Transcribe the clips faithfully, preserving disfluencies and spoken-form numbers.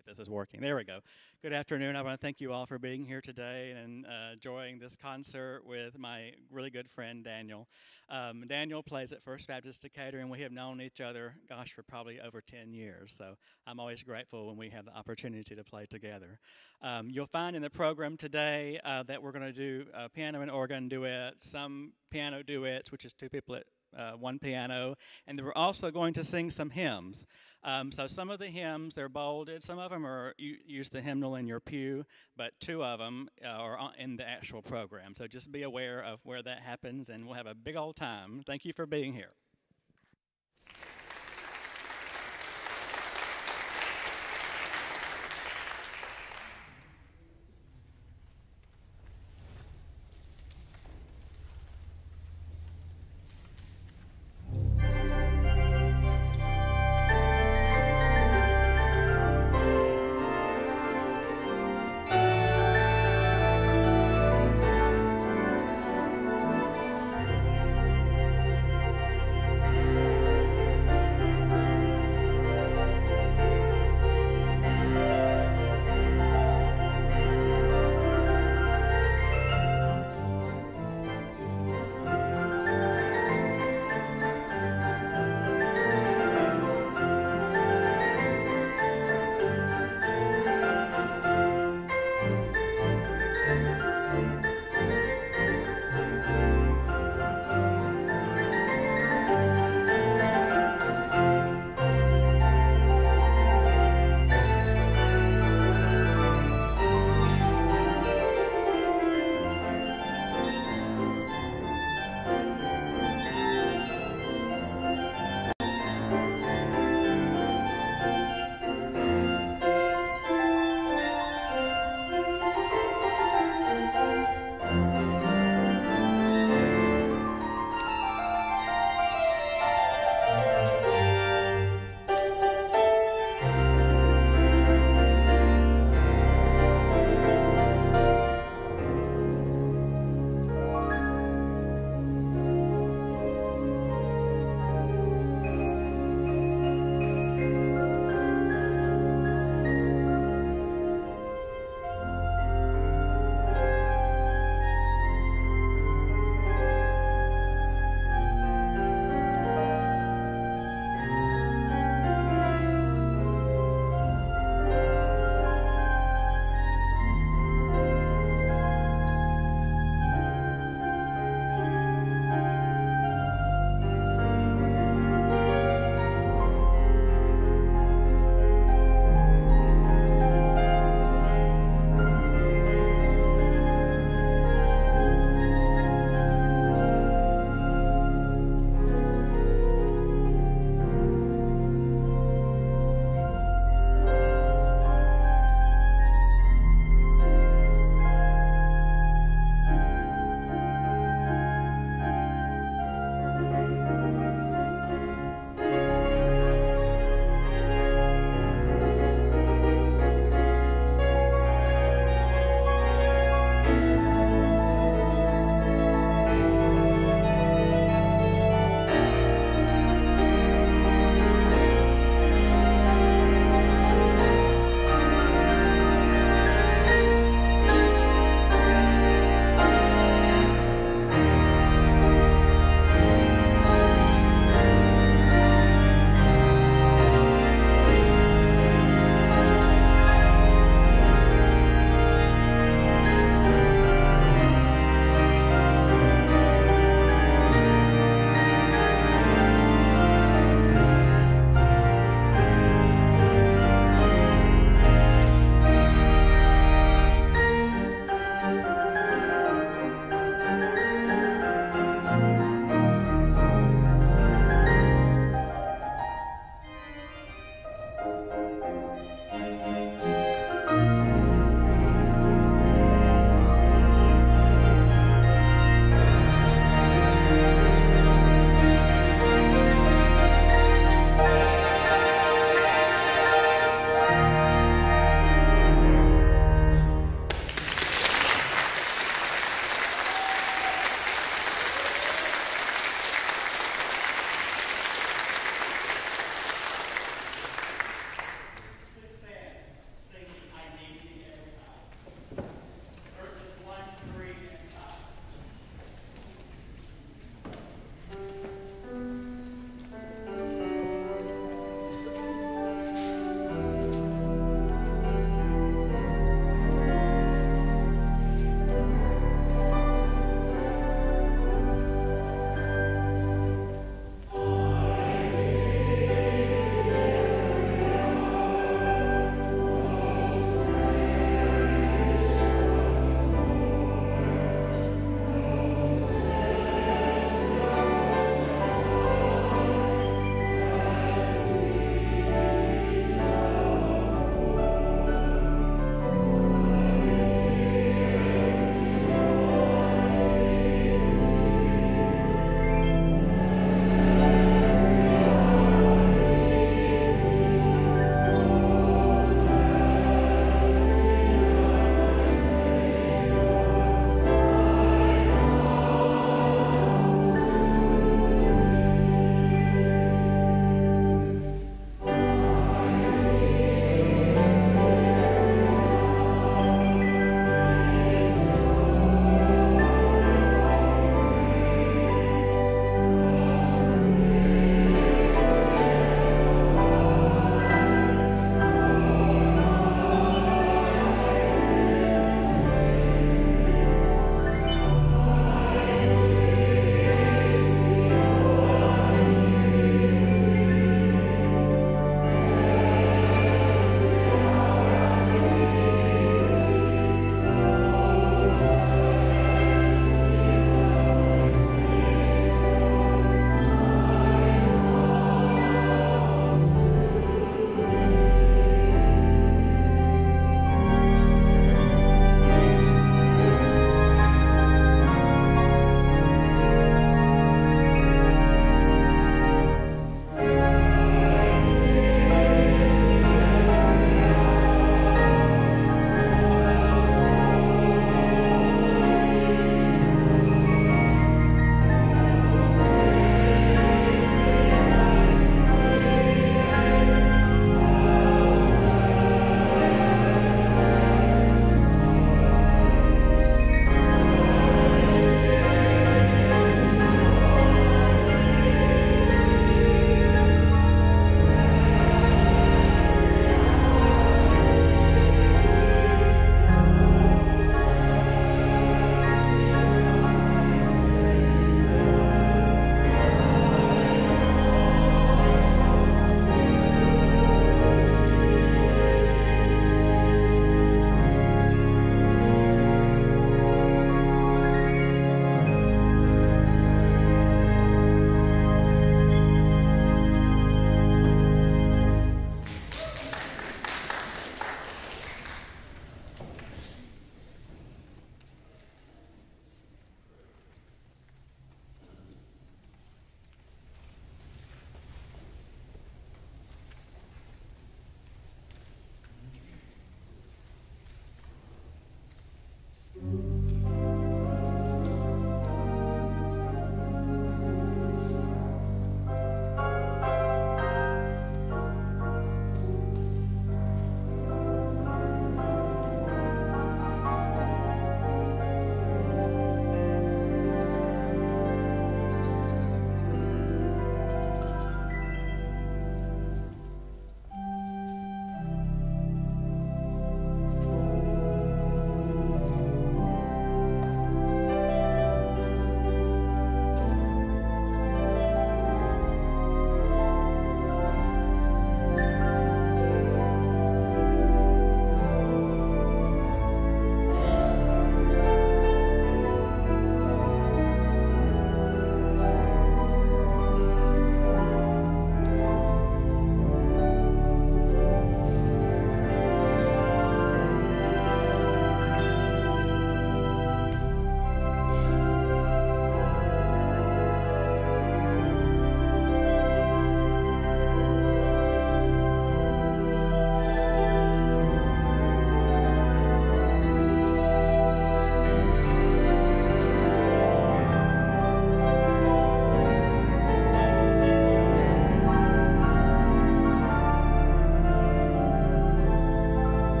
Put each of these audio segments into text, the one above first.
if this is working. There we go. Good afternoon. I want to thank you all for being here today and uh, enjoying this concert with my really good friend Daniel. Um, Daniel plays at First Baptist Decatur, and we have known each other, gosh, for probably over ten years. So I'm always grateful when we have the opportunity to play together. Um, you'll find in the program today uh, that we're going to do a piano and organ duet, some piano duets, which is two people at Uh, one piano, and we're also going to sing some hymns. Um, so some of the hymns, they're bolded. Some of them are, you use the hymnal in your pew, but two of them uh, are in the actual program. So just be aware of where that happens, and we'll have a big old time. Thank you for being here.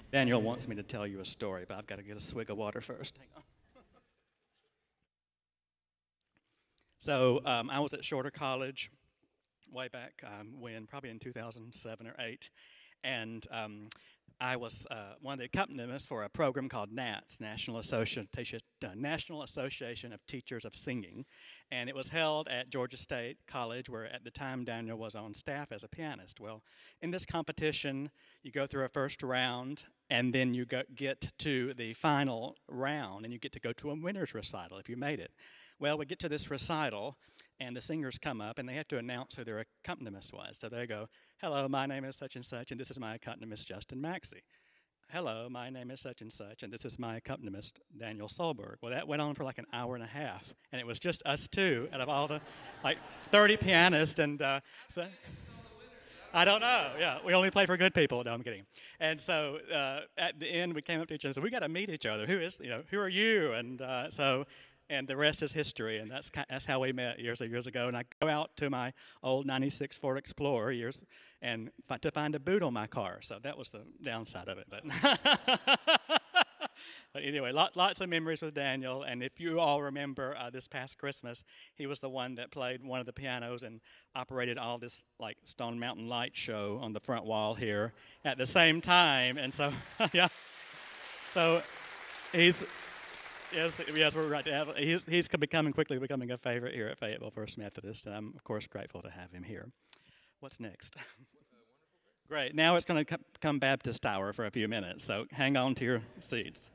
Daniel wants me to tell you a story, but I've got to get a swig of water first. Hang on. So um, I was at Shorter College way back um, when, probably in two thousand seven or eight, and um, I was uh, one of the accompanists for a program called NATS, National Association, uh, National Association of Teachers of Singing, and it was held at Georgia State College, where at the time Daniel was on staff as a pianist. Well, in this competition, you go through a first round, and then you go, get to the final round, and you get to go to a winner's recital if you made it. Well, we get to this recital, and the singers come up, and they have to announce who their accompanist was. So they go, hello, my name is such and such, and this is my accompanist, Justin Maxey. Hello, my name is such and such, and this is my accompanist, Daniel Solberg. Well, that went on for like an hour and a half, and it was just us two out of all the, like, thirty pianists, and uh, so... I don't know. Yeah, we only play for good people. No, I'm kidding. And so uh, at the end, we came up to each other and said, we got to meet each other. Who is, you know, who are you? And uh, so, and the rest is history. And that's that's how we met years and years ago. And I go out to my old ninety-six Ford Explorer years and to find a boot on my car. So that was the downside of it. But. But anyway, lot, lots of memories with Daniel, and if you all remember uh, this past Christmas, he was the one that played one of the pianos and operated all this like Stone Mountain Light show on the front wall here at the same time, and so, yeah, so he's, yes, yes, we're right to have, he's, he's becoming, quickly becoming a favorite here at Fayetteville First Methodist, and I'm, of course, grateful to have him here. What's next? Great, now it's going to come Baptist Hour for a few minutes, so hang on to your seats.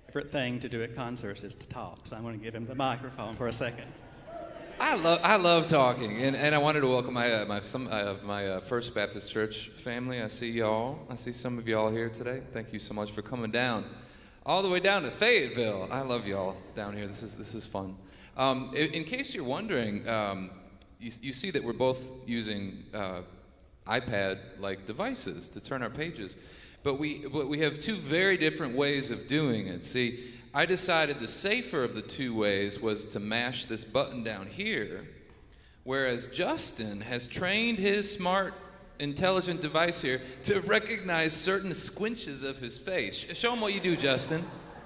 favorite thing to do at concerts is to talk. So I'm going to give him the microphone for a second. I love I love talking, and, and I wanted to welcome my uh, my some uh, of my uh, First Baptist Church family. I see y'all. I see some of y'all here today. Thank you so much for coming down, all the way down to Fayetteville. I love y'all down here. This is this is fun. Um, in, in case you're wondering, um, you you see that we're both using uh, iPad-like devices to turn our pages, but we but we have two very different ways of doing it. See, I decided the safer of the two ways was to mash this button down here, whereas Justin has trained his smart, intelligent device here to recognize certain squinches of his face. Show him what you do, Justin.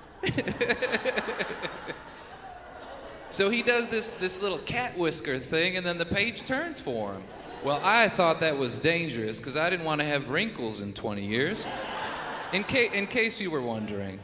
So he does this, this little cat whisker thing, and then the page turns for him. Well, I thought that was dangerous because I didn't want to have wrinkles in twenty years. In, ca in case you were wondering.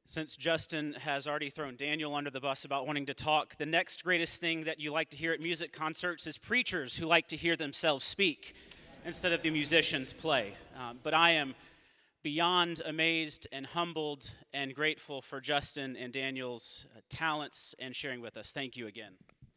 Since Justin has already thrown Daniel under the bus about wanting to talk, the next greatest thing that you like to hear at music concerts is preachers who like to hear themselves speak instead of the musicians play. Um, but I am beyond amazed and humbled and grateful for Justin and Daniel's uh, talents and sharing with us. Thank you again.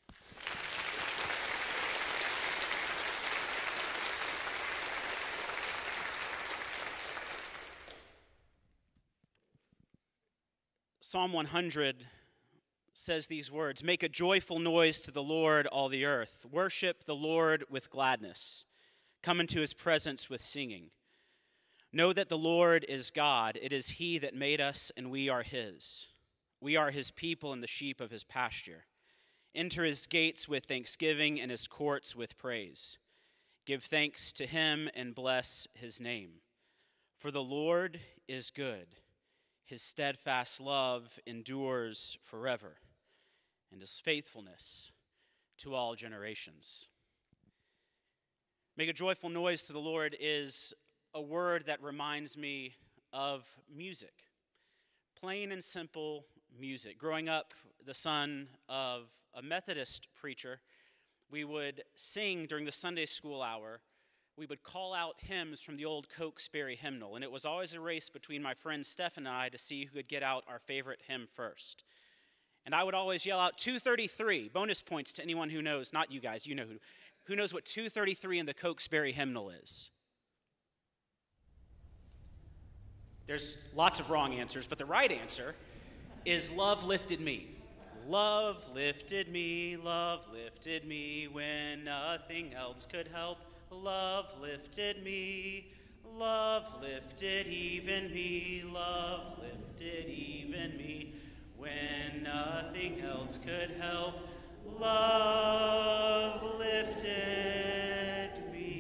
Psalm one hundred says these words, "Make a joyful noise to the Lord, all the earth. Worship the Lord with gladness. Come into his presence with singing. Know that the Lord is God. It is he that made us, and we are his. We are his people and the sheep of his pasture. Enter his gates with thanksgiving and his courts with praise. Give thanks to him and bless his name. For the Lord is good. His steadfast love endures forever, and his faithfulness to all generations." Make a joyful noise to the Lord is a word that reminds me of music. Plain and simple music. Growing up, the son of a Methodist preacher, we would sing during the Sunday school hour. We would call out hymns from the old Cokesbury hymnal, and it was always a race between my friend Steph and I to see who could get out our favorite hymn first. And I would always yell out two thirty-three, bonus points to anyone who knows, not you guys, you know who, who knows what two thirty-three in the Cokesbury hymnal is. There's lots of wrong answers, but the right answer is "Love Lifted Me." Love lifted me, love lifted me when nothing else could help. Love lifted me, love lifted even me, love lifted even me, when nothing else could help. Love lifted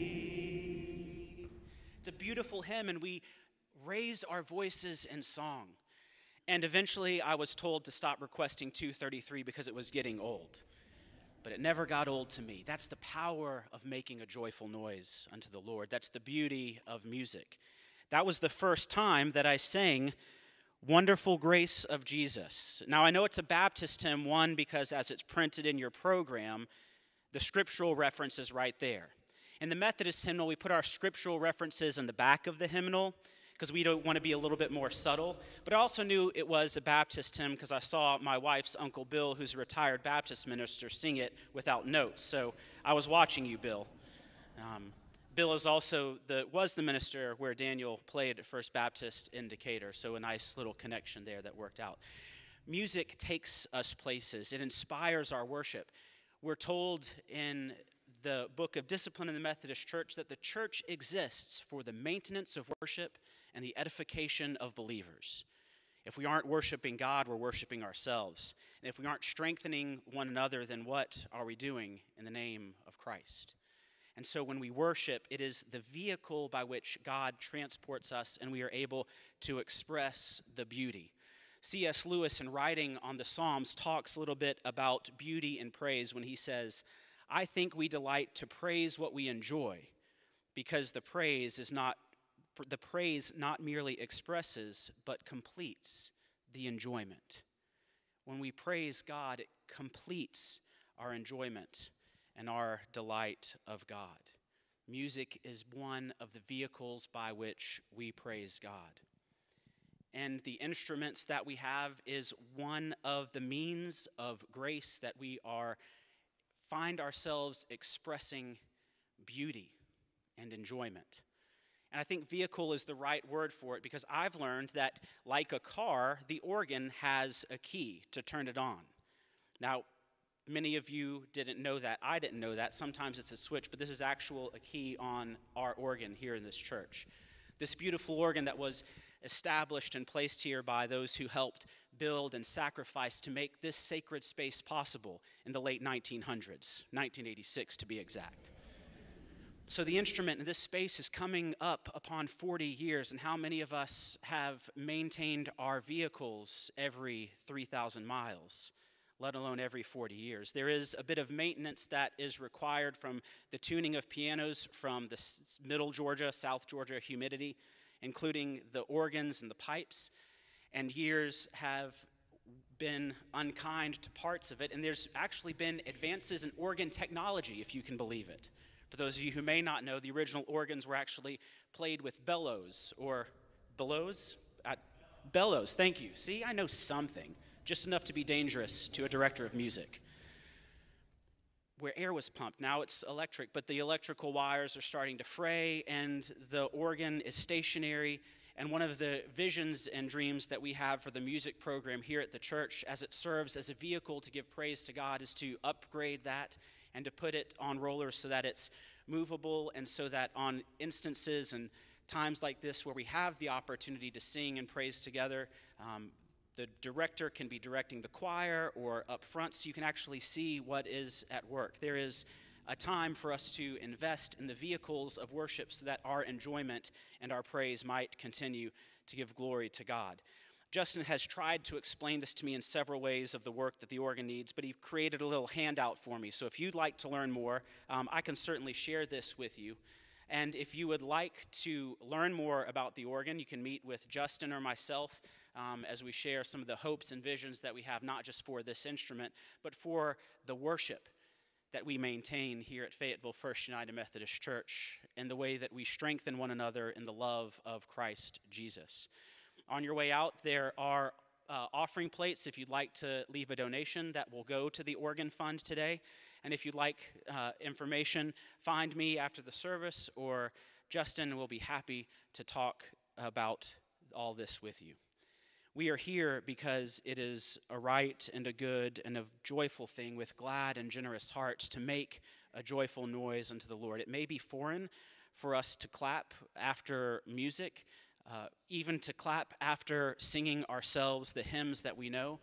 me. It's a beautiful hymn, and we raise our voices in song. And eventually I was told to stop requesting two thirty-three because it was getting old. But it never got old to me. That's the power of making a joyful noise unto the Lord. That's the beauty of music. That was the first time that I sang "Wonderful Grace of Jesus." Now, I know it's a Baptist hymn, one, because as it's printed in your program, the scriptural reference is right there. In the Methodist hymnal, we put our scriptural references in the back of the hymnal because we don't want to be a little bit more subtle. But I also knew it was a Baptist hymn because I saw my wife's Uncle Bill, who's a retired Baptist minister, sing it without notes. So I was watching you, Bill. Um, Bill is also the was the minister where Daniel played at First Baptist in Decatur, so a nice little connection there that worked out. Music takes us places. It inspires our worship. We're told in the book of Discipline in the Methodist Church that the church exists for the maintenance of worship and the edification of believers. If we aren't worshiping God, we're worshiping ourselves. And if we aren't strengthening one another, then what are we doing in the name of Christ? And so when we worship, it is the vehicle by which God transports us, and we are able to express the beauty. C S Lewis, in writing on the Psalms, talks a little bit about beauty and praise when he says, "I think we delight to praise what we enjoy, because the praise is not the praise not merely expresses, but completes the enjoyment." When we praise God, it completes our enjoyment and our delight of God. Music is one of the vehicles by which we praise God. And the instruments that we have is one of the means of grace that we are find ourselves expressing beauty and enjoyment. And I think vehicle is the right word for it because I've learned that, like a car, the organ has a key to turn it on. Now, many of you didn't know that. I didn't know that. Sometimes it's a switch, but this is actual a key on our organ here in this church. This beautiful organ that was established and placed here by those who helped build and sacrifice to make this sacred space possible in the late nineteen hundreds, nineteen eighty-six to be exact. So the instrument in this space is coming up upon forty years, and how many of us have maintained our vehicles every three thousand miles, let alone every forty years? There is a bit of maintenance that is required from the tuning of pianos from the middle Georgia, South Georgia humidity, including the organs and the pipes. and years have been unkind to parts of it, and there's actually been advances in organ technology, if you can believe it. For those of you who may not know, the original organs were actually played with bellows, or bellows? Uh, bellows, thank you. See, I know something, just enough to be dangerous to a director of music. Where air was pumped, now it's electric, but the electrical wires are starting to fray, and the organ is stationary. And one of the visions and dreams that we have for the music program here at the church, as it serves as a vehicle to give praise to God, is to upgrade that and to put it on rollers so that it's movable, and so that on instances and times like this where we have the opportunity to sing and praise together, um, the director can be directing the choir or up front, so you can actually see what is at work. There is a time for us to invest in the vehicles of worship so that our enjoyment and our praise might continue to give glory to God. Justin has tried to explain this to me in several ways of the work that the organ needs, but he created a little handout for me. So if you'd like to learn more, um, I can certainly share this with you. And if you would like to learn more about the organ, you can meet with Justin or myself um, as we share some of the hopes and visions that we have, not just for this instrument, but for the worship that we maintain here at Fayetteville First United Methodist Church, and the way that we strengthen one another in the love of Christ Jesus. On your way out, there are uh, offering plates if you'd like to leave a donation that will go to the organ fund today. And if you'd like uh, information, find me after the service, or Justin will be happy to talk about all this with you. We are here because it is a right and a good and a joyful thing, with glad and generous hearts, to make a joyful noise unto the Lord. It may be foreign for us to clap after music, uh, even to clap after singing ourselves the hymns that we know,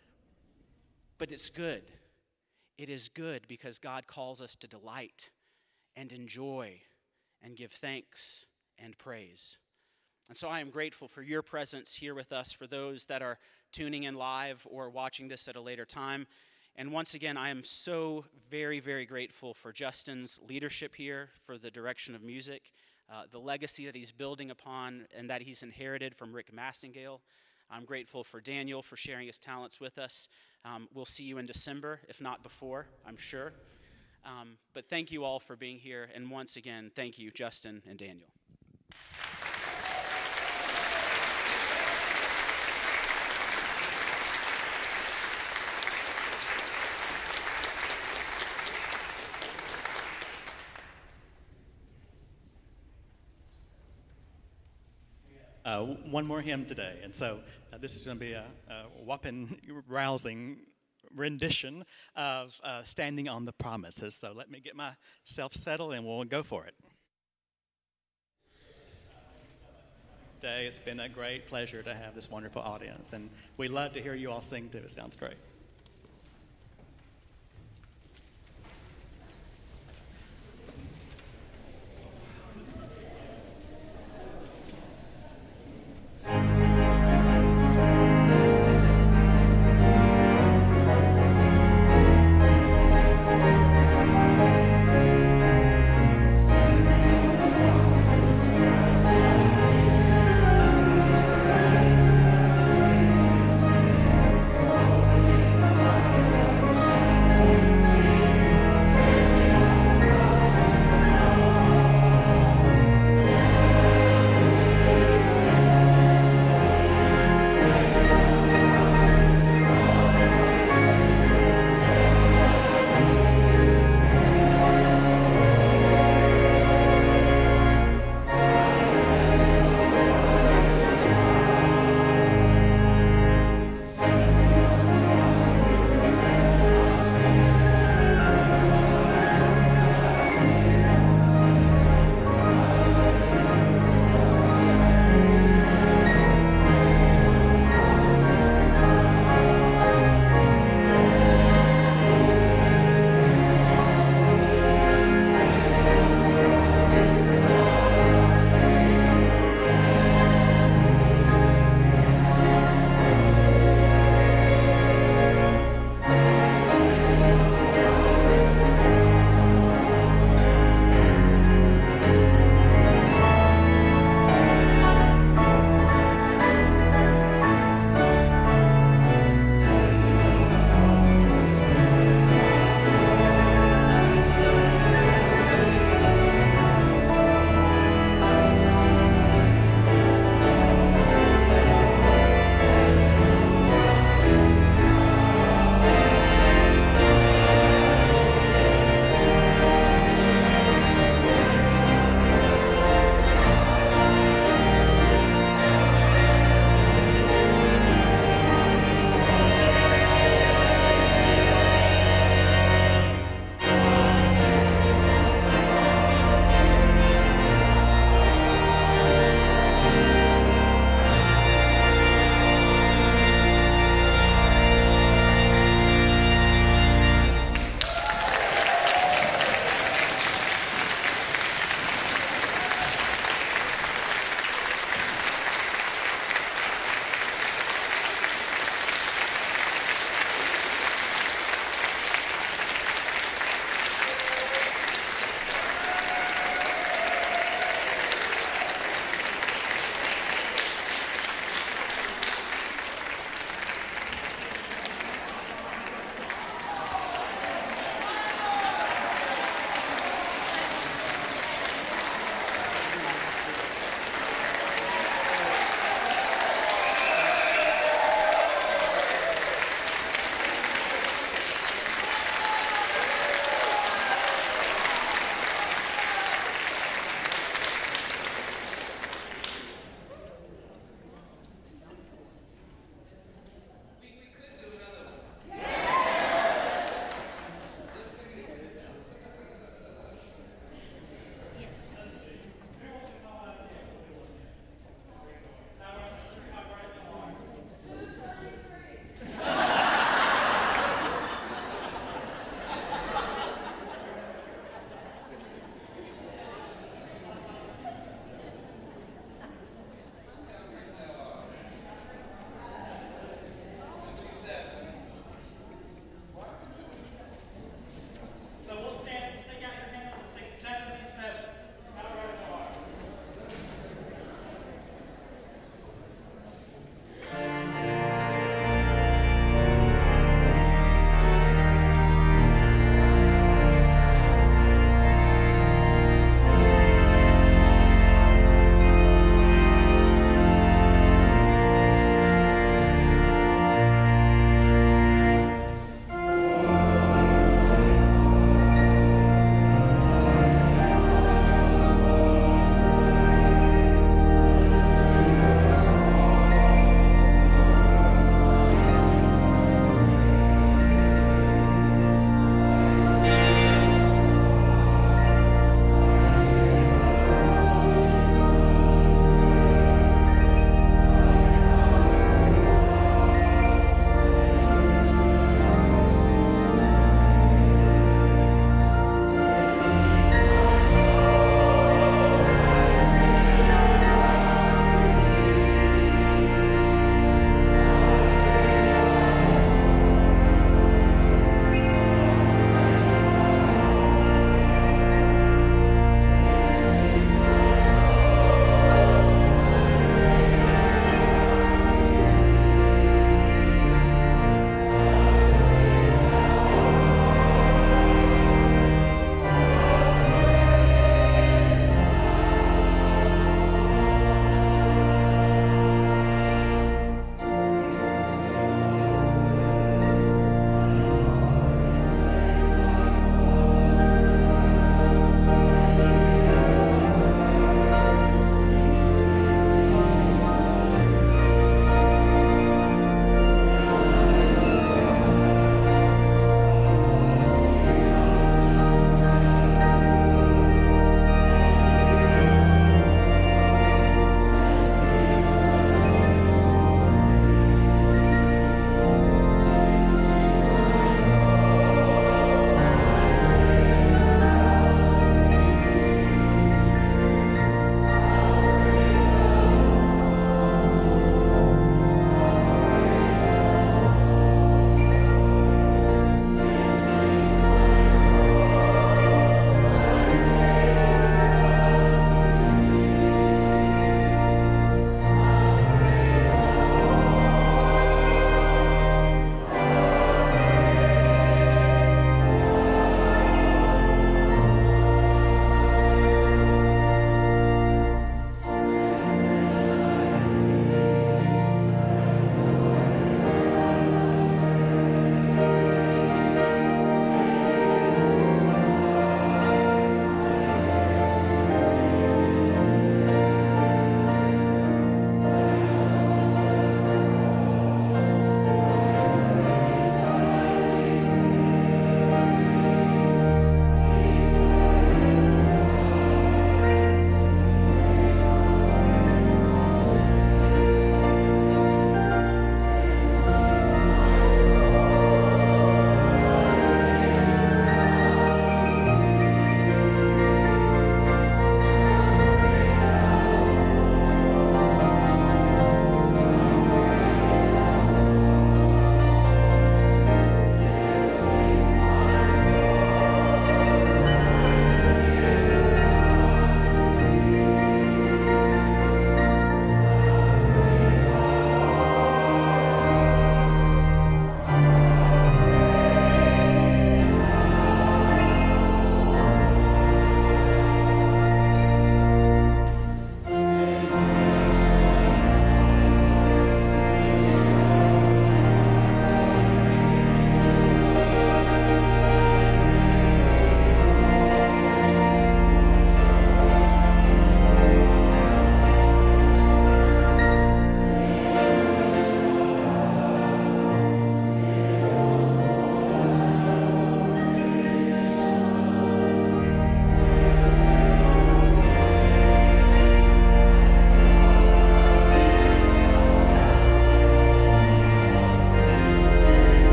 but it's good. It is good because God calls us to delight and enjoy and give thanks and praise. And so I am grateful for your presence here with us, for those that are tuning in live or watching this at a later time. And once again, I am so very, very grateful for Justin's leadership here, for the direction of music, uh, the legacy that he's building upon and that he's inherited from Rick Massingale. I'm grateful for Daniel for sharing his talents with us. Um, we'll see you in December, if not before, I'm sure. Um, but thank you all for being here. And once again, thank you, Justin and Daniel. Uh, one more hymn today, and so uh, this is going to be a, a whopping, rousing rendition of uh, Standing on the Promises. So let me get myself settled, and we'll go for it. Today, it's been a great pleasure to have this wonderful audience, and we love to hear you all sing too. It sounds great.